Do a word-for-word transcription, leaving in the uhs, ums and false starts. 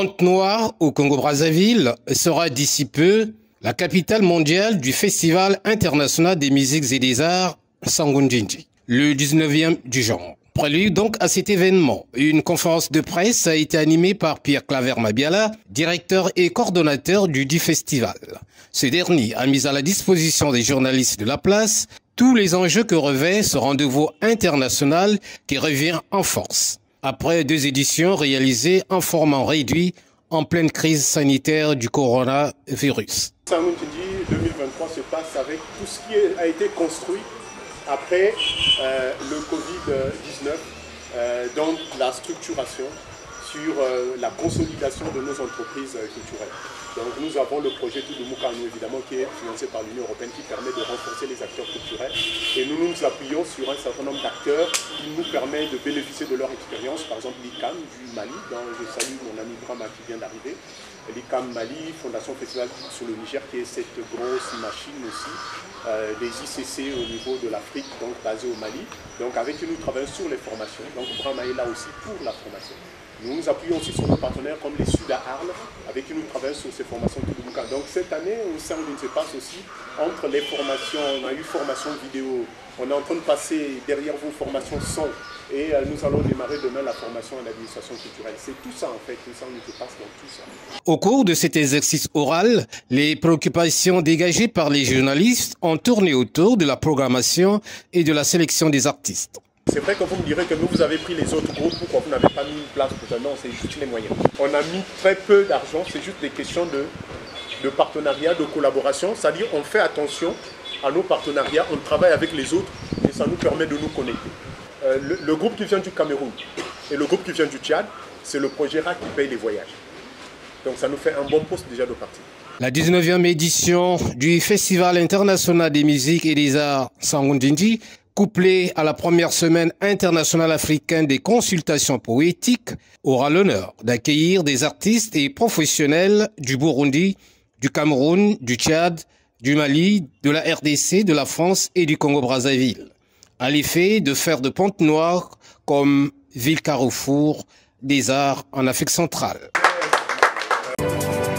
Pointe-Noire, au Congo-Brazzaville, sera d'ici peu la capitale mondiale du Festival international des musiques et des arts Sangundjinji, le dix-neuvième du genre. Prélude donc à cet événement, une conférence de presse a été animée par Pierre Claver Mabiala, directeur et coordonnateur du dit festival. Ce dernier a mis à la disposition des journalistes de la place tous les enjeux que revêt ce rendez-vous international qui revient en force, après deux éditions réalisées en format réduit en pleine crise sanitaire du coronavirus. Sangundjinji deux mille vingt-trois se passe avec tout ce qui a été construit après euh, le Covid dix-neuf, euh, donc la structuration sur euh, la consolidation de nos entreprises euh, culturelles. Donc nous avons le projet Tout de Moukano, évidemment, qui est financé par l'Union européenne, qui permet de renforcer les acteurs culturels. Et nous nous appuyons sur un certain nombre d'acteurs qui nous permettent de bénéficier de leur expérience. Par exemple, l'I C A M du Mali, dont je salue mon ami Brahma qui vient d'arriver. L'I C A M Mali, Fondation Festival sur le Niger, qui est cette grosse machine aussi. Euh, des I C C au niveau de l'Afrique, donc basé au Mali. Donc avec qui nous travaillons sur les formations. Donc Brahma est là aussi pour la formation. Nous nous appuyons aussi sur nos partenaires comme les Sud à Arles, avec qui nous travaillons sur ces formations de Bouka. Donc cette année, au sein d'une se passe aussi entre les formations, on a eu formation vidéo, on est en train de passer derrière vous formation son, et euh, nous allons démarrer demain la formation en administration culturelle. C'est tout ça en fait, tout ça, on se passe dans tout ça. Au cours de cet exercice oral, les préoccupations dégagées par les journalistes ont tourné autour de la programmation et de la sélection des artistes. C'est vrai que vous me direz que vous, vous avez pris les autres groupes, pourquoi vous n'avez pas mis une place pour ça? Non, c'est juste les moyens. On a mis très peu d'argent, c'est juste des questions de, de partenariat, de collaboration. C'est-à-dire on fait attention à nos partenariats, on travaille avec les autres et ça nous permet de nous connecter. Euh, le, le groupe qui vient du Cameroun et le groupe qui vient du Tchad, c'est le projet R A qui paye les voyages. Donc ça nous fait un bon poste déjà de partir. La dix-neuvième édition du Festival international des musiques et des arts Sangundjinji, couplée à la première semaine internationale africaine des consultations poétiques, aura l'honneur d'accueillir des artistes et professionnels du Burundi, du Cameroun, du Tchad, du Mali, de la R D C, de la France et du Congo-Brazzaville, à l'effet de faire de Pointe-Noire comme ville carrefour des arts en Afrique centrale.